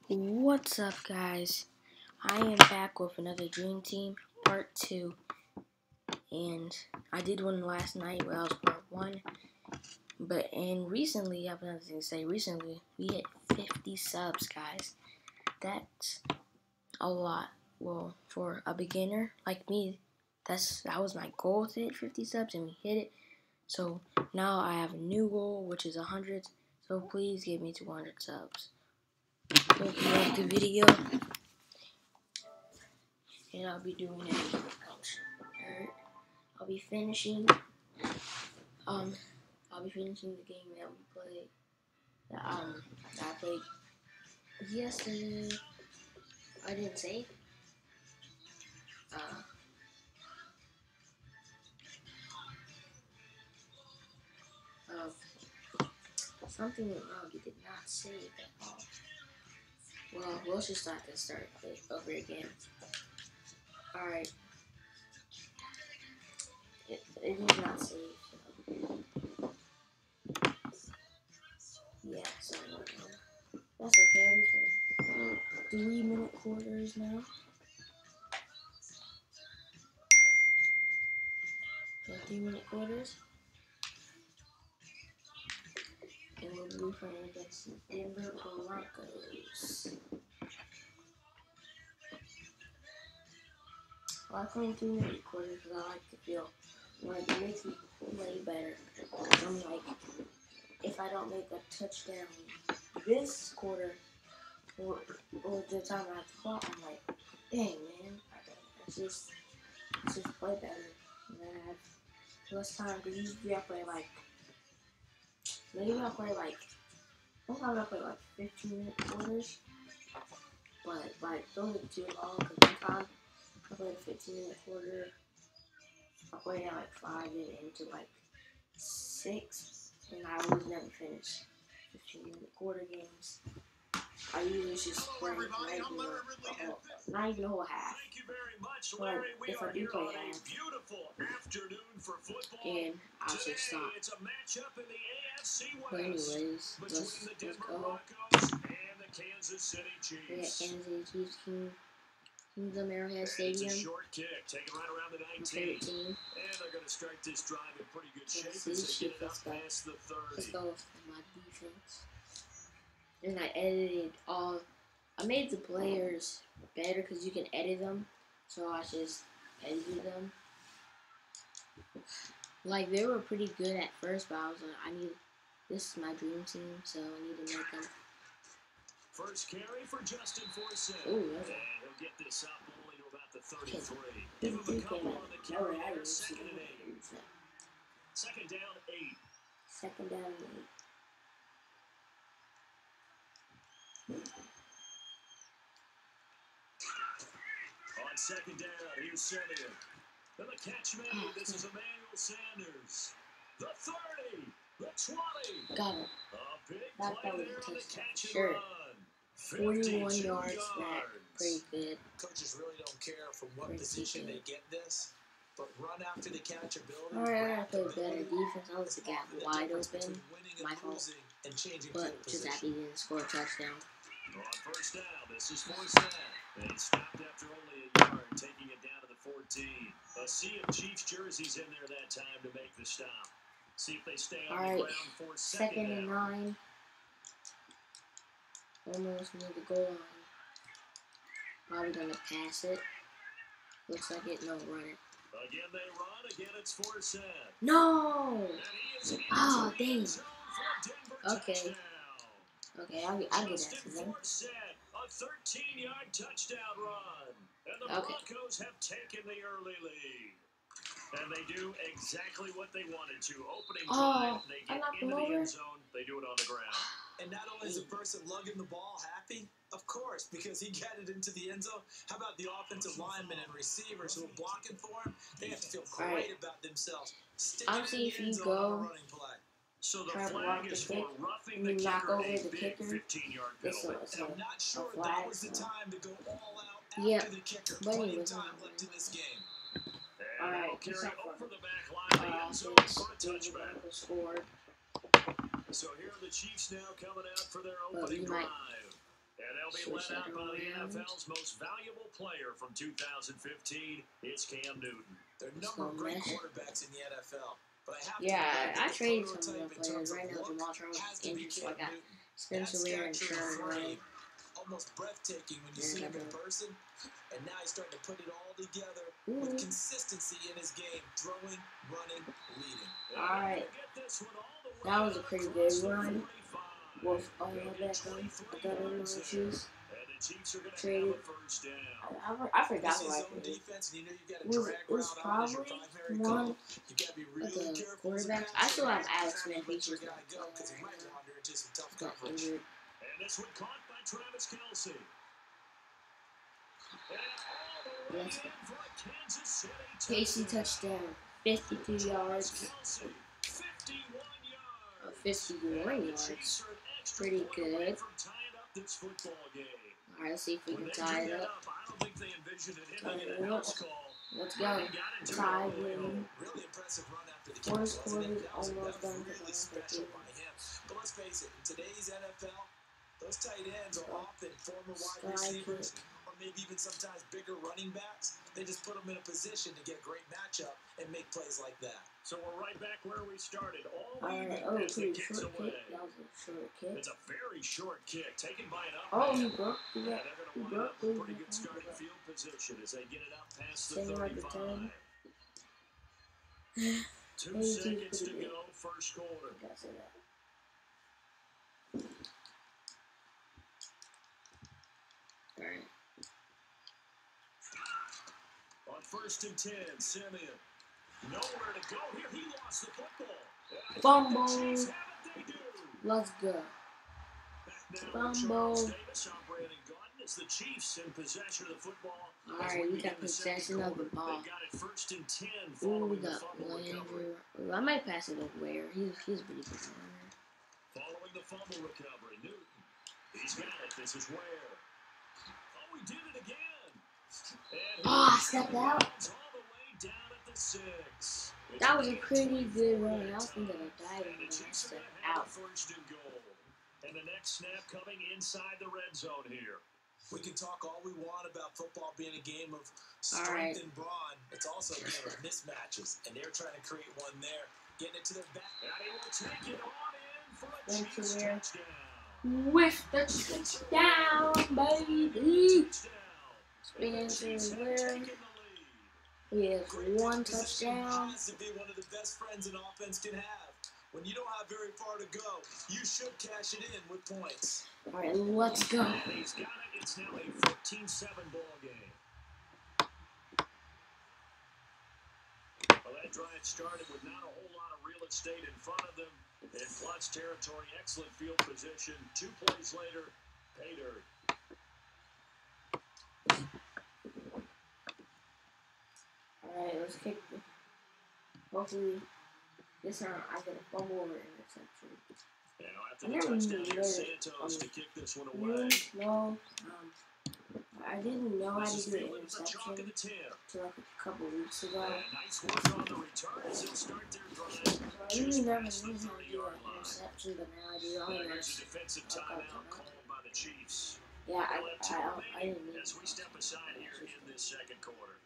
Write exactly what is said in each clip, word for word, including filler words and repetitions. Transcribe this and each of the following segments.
What's up, guys? I am back with another Dream Team Part two, and I did one last night where I was Part one, but, and recently, I have another thing to say, recently, we hit fifty subs, guys. That's a lot. Well, for a beginner like me, that's that was my goal, to hit fifty subs, and we hit it. So, now I have a new goal, which is one hundred, so please give me two hundred subs. Hope you like the video. And I'll be doing it. I'll be finishing. Um, I'll be finishing the game that we played. That um, that I played yesterday. I didn't say. Uh, uh, something went wrong. You did not save at all. Well, we'll just start to start it over again. All right. It, it did not save. Yeah, so uh, that's okay. I'll be playing three minute quarters now. Yeah, three minute quarters. And we'll be playing against the Denver Broncos. Well, I play three minute quarters because I like to feel like it makes me play better. I'm like, if I don't make a touchdown this quarter, or, or the time I have to clock, I'm like, dang, man, it's just, it's just play better. And then I have less time because usually I play like, maybe I'll play like, sometimes I play like fifteen minute quarters, but like those are too long because one time I played a fifteen minute quarter. I played at like five and into like six, and I always never finish fifteen minute quarter games. I usually just play not even, a, a whole, not even a whole half. But if I do play half, and I'll just stop. But anyways, let's, let's go. We got Kansas City Chiefs King. Kingdom Arrowhead Stadium. Short kick, taken right around the nineteen. And they're going to start this drive in pretty good shape as they get it up past the thirty. Let's go with my defense. And I edited all. I made the players better because you can edit them. So I just edited them. Like, they were pretty good at first, but I was like, I need. This is my dream team, so I need to make them. First carry for Justin Forsett. Ooh, that's and he'll get this up only to about the thirty-three. Give him a couple on the carry here. Second and eight. Second down, eight. Second down, eight. On second down, here's Simeon. And the catch made. Oh, this is Emmanuel Sanders. The thirty. The twenty. Got it. A big that play there on the catch sure. and run. forty-one yards, that pretty good. Coaches really don't care from what pretty position good. they get this, but run after the catch ability. Alright, I gotta play better defense. I was the gap wide open. My fault. But just happy he didn't score a touchdown. On first down, this is Forsett. And he stopped after only a yard, taking it down to the fourteen. A sea of Chiefs jerseys in there that time to make the stop. See if they stay on All the right. ground for second, second and nine. Almost near the goal line. Probably gonna pass it. Looks like it. No, run it. Again they run. Again it's Forsett. No! Oh, dang. Okay. Okay, I'll, I'll get that to them. A thirteen-yard touchdown run. And the okay. Broncos have taken the early lead. And they do exactly what they wanted to. Opening drive, oh, they get into the end zone. They do it on the ground. And not only is the person lugging the ball happy, of course, because he got it into the end zone. How about the offensive linemen and receivers who are blocking for him? They have to feel great right. about themselves. Obviously, if you go so the try to block the kick, and you knock over the kicker, it's a, it's a, I'm not sure a flag. That was the time to go all out after yeah. the kicker. But Plenty anyways, of time left in this game. Alright, carry over the back line, uh, the end zone for a touchback. Scored. So here are the Chiefs now coming out for their opening drive. And They'll be Switch led that out by the around. N F L's most valuable player from two thousand fifteen. It's Cam Newton. There are a Let's number of go, great man. quarterbacks in the N F L. But I have Yeah, to admit that I the traded some of prototype the in terms players. Right now, of look Jamal Charles has is to be injured, so I Cam got Newton. Spencer That Ware and stature and Sherman Wright. frame, almost breathtaking when you Yeah, see him I in know. person. And now he's starting to put it all together Ooh. with consistency in his game, throwing, running, leading. Alright, that was a pretty good run with all that gun. I got in my shoes. Traded. I, I, I forgot who I traded. It was, it was probably one of the quarterbacks. I still have Alex Smith. He's just not got injured. And this one caught by Travis Kelce. Let's go. Casey touchdown. fifty-two yards. Uh, fifty-one yards. Pretty good. Alright, let's see if we can tie it up. Tie it up. Let's go. Tie it. Fourth quarter almost done for the fifteen. But let's face it, in today's N F L, those tight ends are often former wide receivers or maybe even sometimes bigger running backs. They just put them in a position to get a great matchup and make plays like that. So we're right back where we started. All Alright, oh, pretty short kick. That was a short kick. It's a very short kick taken by an up. Oh, he broke. He Yeah, got, they're he going to broke. wind up a pretty good starting field position as they get it up past the Ten yard return. thirty-five. Two Hey, he's seconds to pretty good. go, first quarter. I gotta say that. Alright. On first and ten, Simeon. Nowhere to go here. He lost the football. Fumble. The Chiefs have it, they do. Let's go. Back now, Fumble. Charles Davis operating gun as the Chiefs in possession of the football. As Alright, we begin got the second possession of the quarter. ball. They got it first and ten Ooh, following we the got fumble recovery. Landry. Ooh, I might pass it over Ware. He's, he's a pretty good runner. Following the fumble recovery, Newton. He's got it. This is Ware. Oh, he did it again. And Oh, I stepped out. all the way down at the six. That was a pretty good run. I was thinking I died And when the I Chiefs are stepped gonna have out. it first and goal. And the next snap coming inside the red zone here. We can talk all we want about football being a game of strength Right. and brawn. It's also a game of mismatches, and they're trying to create one there, getting it to their back. And he will take it on in for a Thank you, Chiefs Ware. touchdown. With the touchdown, baby. Spencer Spencer Ware. He has one touchdown. To be one of the best friends an offense can have. When you don't have very far to go, you should cash it in with points. All right, let's go. And he's got it. It's now a fourteen seven ball game. Well, that drive started with not a whole lot of real estate in front of them. In plus territory, excellent field position. Two plays later, pay dirt. All right, let's kick. The, hopefully, this time I get a fumble or interception. Now after I the never touchdown knew here, that. Santos Um, to kick this one No, away. no. Um, I didn't know how This to is do an Fields with the chalk of interception the ten. till like a couple weeks ago. And nice work on the return as they start their drive. So I Just really never past knew the how to do thirty-yard an line. interception, but now I do. I Now only here's a know. defensive Okay, timeout okay. called by the Chiefs. Yeah, I, They'll have two I, I, I remaining didn't need as we step aside here in this second quarter.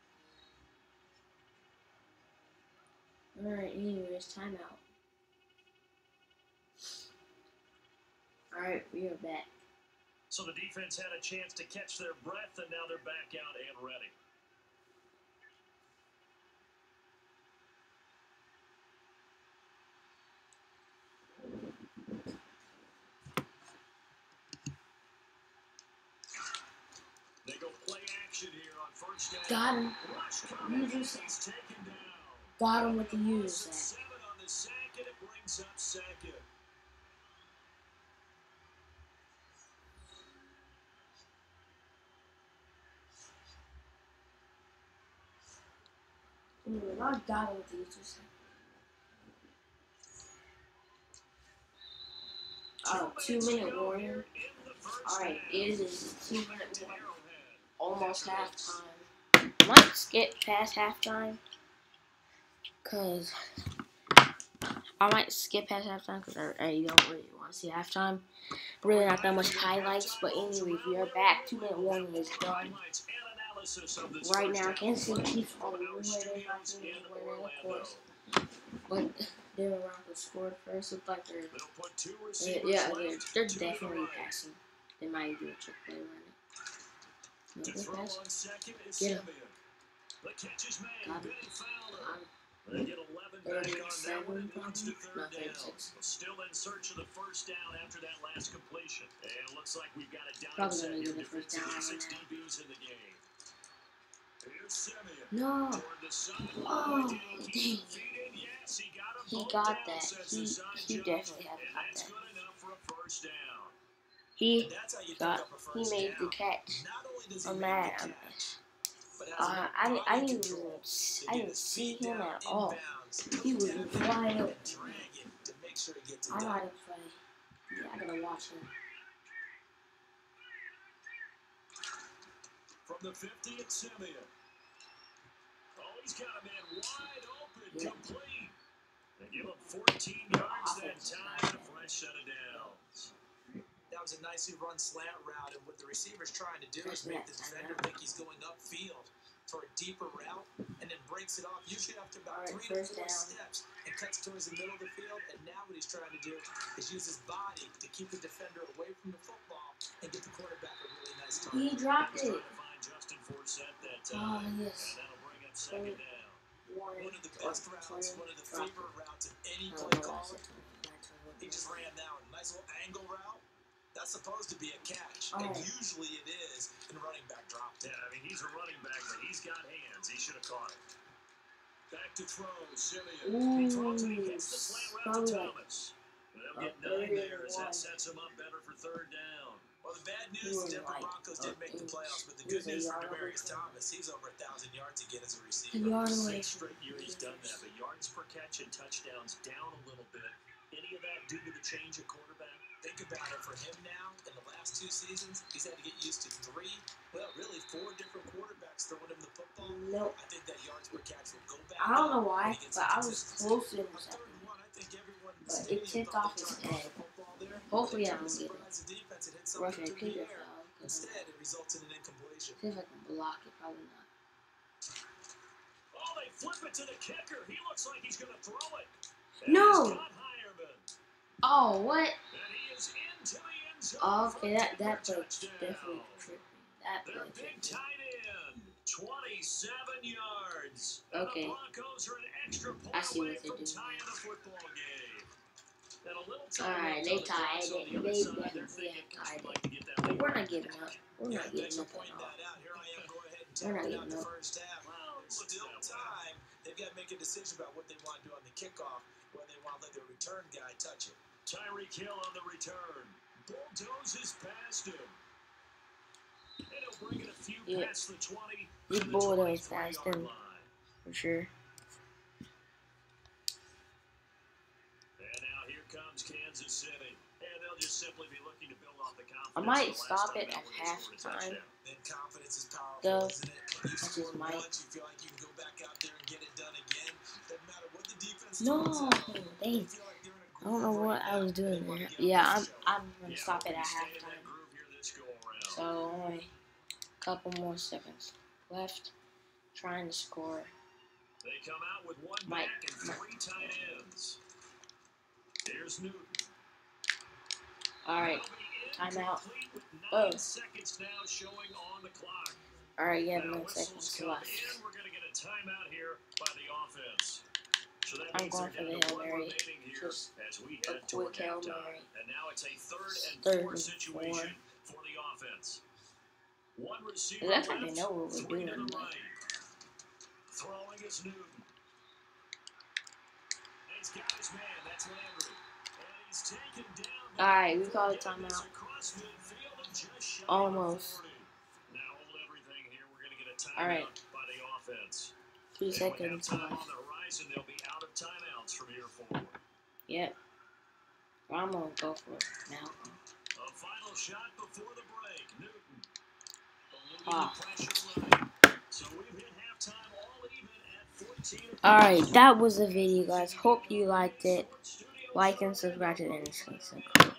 All right, anyways, timeout. All right, we are back. So the defense had a chance to catch their breath, and now they're back out and ready. They go play action here on first down. Got him. Rush coming. User sack. He's taken down. Got him with the user Loss of sack. Seven on the sack, and it brings up second. Anyway, I got him with the user sack. Oh, two minute warning. Alright, it is two minute warning. Almost halftime. Might skip past halftime. Cause I might skip past halftime because I, I don't really want to see halftime. Really not that much highlights, but anyway, we are back. Two minute warning is done. Right now, Kansas City Chiefs are winning. Of course, but Denver Broncos scored first. Looked like they're, they're yeah, they're, they're definitely passing. They might do a trick play right now. No, they pass. Get him. Got him. Got him. They get eleven back on that one, and it's to third down. Still in search of the first down after that last completion. And it looks like we've got a down set here. Defensively, six D Bs in the game. Here's Simeon. No. Toward the sideline. Oh, Did dang. he feed it? Yes, he got him He both got down, that. says He, Hassan he Jones, definitely had and got that's that. good enough for a first down. He And that's how you pick got. up a He first made down. the catch. Not only does he I'm make mad. the I'm catch, but has Uh, enough I didn't. I body didn't control even. to I get didn't his see feet him down at all. inbounds, He was tap it, wide and open. drag it to make sure he gets it I done. gotta play. Yeah, I gotta watch him. From the fifty, it's Simeon. Oh, he's got a man wide open, Yeah. complete. They give him fourteen yards that time, and a fresh set of downs. That was a nicely run slant route, and what the receiver's trying to do is make the defender think he's going upfield for a deeper route, and then breaks it off, usually after about Right, three to four down. steps, and cuts towards the middle of the field. And now what he's trying to do is use his body to keep the defender away from the football and get the quarterback a really nice target. He dropped it. Trying to find Justin Forsett that Oh time, yes. and that'll bring up second down. One, One of the best routes, one of the favorite routes of any Oh, play no, caller. that's it. He just ran that one. Nice little angle route. That's supposed to be a catch, Oh. and usually it is in running back drop. Yeah, I mean, he's a running back, but he's got hands. He should have caught it. Back to throw, Simeon. Ooh, He throws and he hits the slant route to probably. Thomas. They'll Uh, get nine there as one. that sets him up better for third down. Well, the bad He news, was the Denver like Broncos didn't a make the inch. playoffs, but the He good was a news for yard away Demaryius from Thomas, he's over a thousand yards again as a A receiver. yard away. Sixth straight year he's done that, but yards per catch and touchdowns down a little bit. Any of that due to the change of quarterback? Think about it. For him now, in the last two seasons, he's had to get used to three, well, really four different quarterbacks throwing him the football. Nope. I think that yards per catch will go back. I don't know up why, when he gets but I was consistency. close to On intercepting third him. and one, I think everyone in the But it stadium tipped thought off they his tried to run head. the football there. Hopefully They I tried to don't get surprise the defense and hit Rush something and through kick the it air. foul. Instead, it results in an incompletion. See if I can block it. Probably not. Oh, they flip it to the kicker. He looks like he's going to throw it. And No. he's got Hireman. Oh, what? And he is into the end zone Oh, for okay, a that Denver that play touchdown. definitely tripped me. That Their play big tripped me. tight end, twenty-seven yards. Okay. And the Broncos are an extra point I see away what they're from doing. tying the football game. And a little time Alright, left they on the clock, tied so on it. the other They side, they're definitely thinking, tied "We'd it. like to get that But lead we're back." not giving up. We're Yeah, not thanks giving for up at pointing all. that out. Here I am. Go ahead and We're not tapping out giving the up. first half. Well, There's still time. They've got to make a decision about what they want to do on the kickoff, whether they want to let their return guy touch it. Tyreek Hill on the return. Bulldozes past him. And he'll bring it a few Yeah. past the twenty. He to the bulldozed twenty-three past yard him. line. For sure. And now here comes Kansas City. And they'll just simply be looking to build off the confidence. I might of the last stop time it that at when they scored a halftime. touchdown. Then confidence is powerful, Though, isn't it? When you I score just might. once, you feel like you can go back out there and get it done again. Doesn't matter what the defense No, throws out. dang. You feel like they're in a I don't know groove what right I was now, doing and they want there. to get Yeah, on I'm the show. I'm gonna Yeah, stop it hoping at to stay in that halftime. groove here this go around. So only a couple more seconds left. Trying to score. They come out with one Mike. back and three tight ends. Here's Newton. All right. That'll be Timeout. incomplete with nine Oh. seconds now showing on the clock. All right. You have Now, nine whistles seconds come left. in. We're going to get a timeout here by the offense. So that I'm means going they're for the down to Hail one Mary. remaining here Just as we a head toward quick Hail halftime. Mary. And now it's a third and Third four and situation for the offense. One receiver It looks left, like they know what we're three to doing. the But right. Throwing is Newton. And he's got his man. That's Landry. And he's taken down. all right, we call it Getting this timeout. across midfield and just shy of Almost. forty. Now hold everything here. We're going to get a timeout All right. by the offense. Two And with seconds halftime on left. the horizon, they'll be out of timeouts from here forward. Yep. I'm gonna go for it now. A final shot before the break. Newton. Eluding Ah. the pressure right. So we've hit halftime all even at Alright, that was the video, guys. Hope you liked it. Like and subscribe to the Innocence.